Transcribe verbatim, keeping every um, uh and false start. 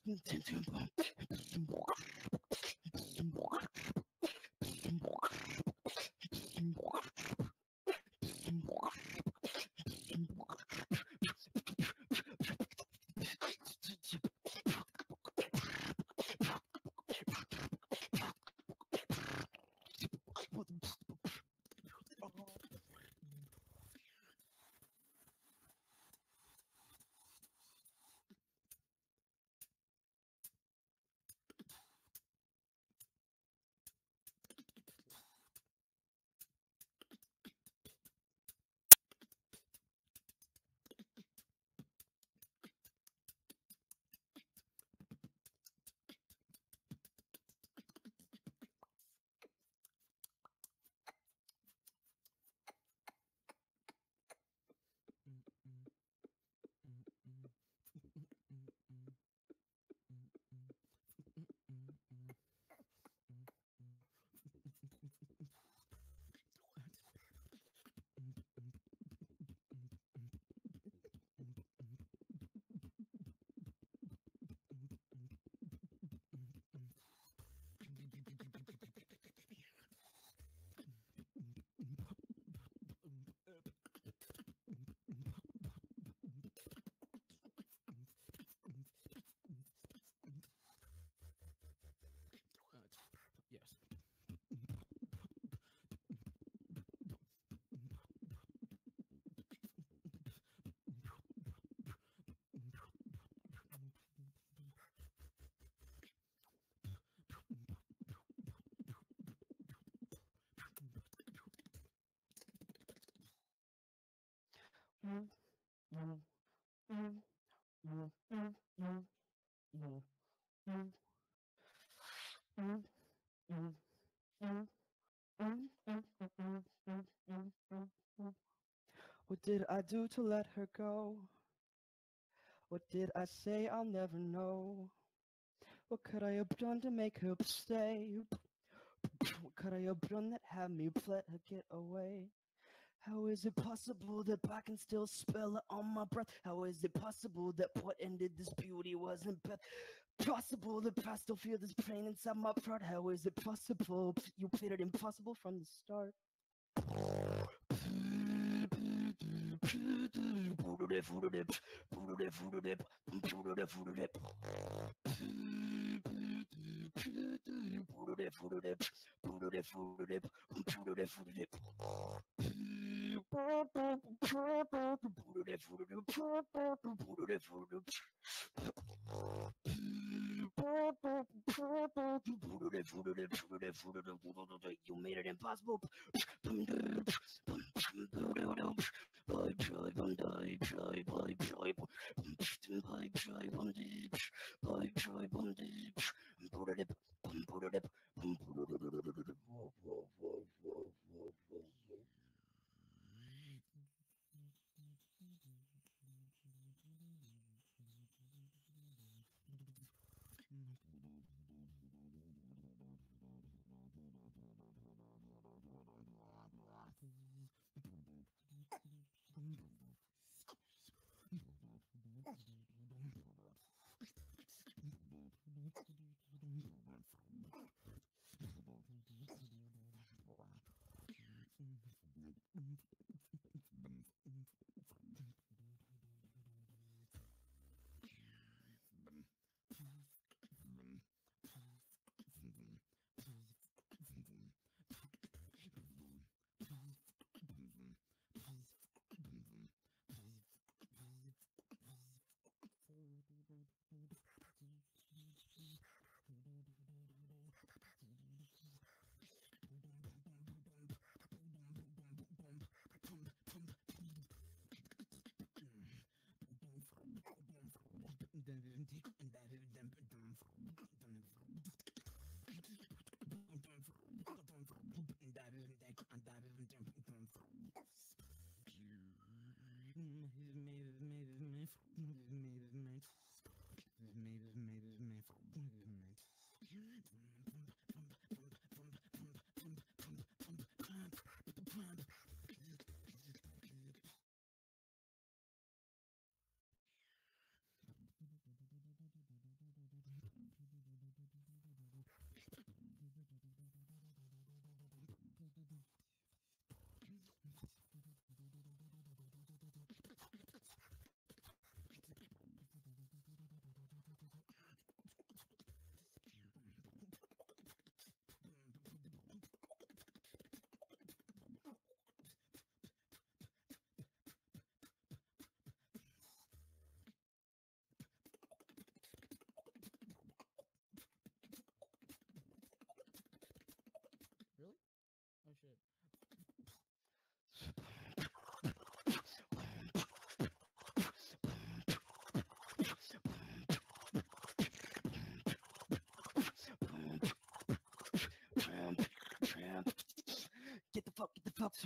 What did I do to let her go? What did I say? I'll never know. What could I have done to make her stay? What could I have done that had me let her get away? How is it possible that I can still spell it on my breath? How is it possible that what ended this beauty wasn't bad? Possible that I still feel this pain inside my throat? How is it possible you played it impossible from the start? You made it impossible. Get the fuck, get the fuck.